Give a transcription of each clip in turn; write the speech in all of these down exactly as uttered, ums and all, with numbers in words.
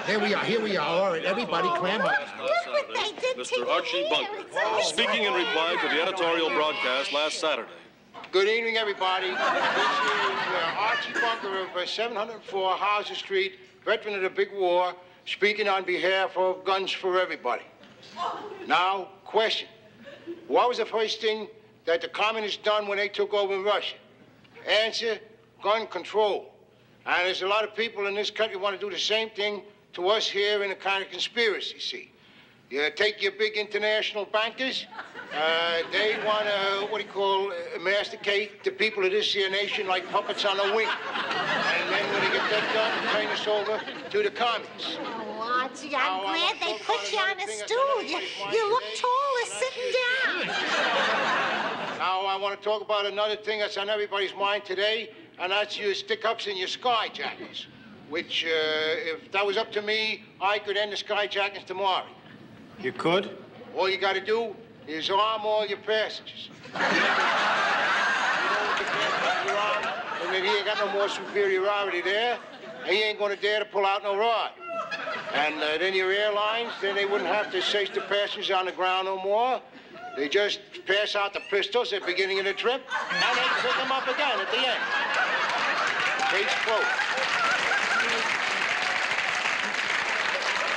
Here we are, here we are. All right, everybody clam up. Look what they did Mister to Archie you. Bunker, speaking in reply to the editorial broadcast last Saturday. Good evening, everybody. This is uh, Archie Bunker of uh, seven oh four Hauser Street, veteran of the big war, speaking on behalf of Guns for Everybody. Now, question. What was the first thing that the communists done when they took over in Russia? Answer, gun control. And there's a lot of people in this country want to do the same thing to us here in a kind of conspiracy, see. You take your big international bankers, uh, they want to, what do you call, uh, masticate the people of this here nation like puppets on a wing. And then when they get that done, turn us over to the communists. Oh, Archie, I'm Now, glad they put you on a stool. You, you look taller sitting down. Now, I want to talk about another thing that's on everybody's mind today, and that's your stick-ups and your skyjackers, which, uh, if that was up to me, I could end the skyjackers tomorrow. You could? All you got to do is arm all your passengers. You know, you can't your arm, and then he ain't got no more superiority there, and he ain't going to dare to pull out no rod. And uh, then your airlines, then they wouldn't have to chase the passengers on the ground no more. They just pass out the pistols at the beginning of the trip, and they pick them up again at the end. Case closed.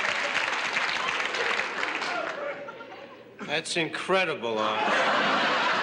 That's incredible, Archie.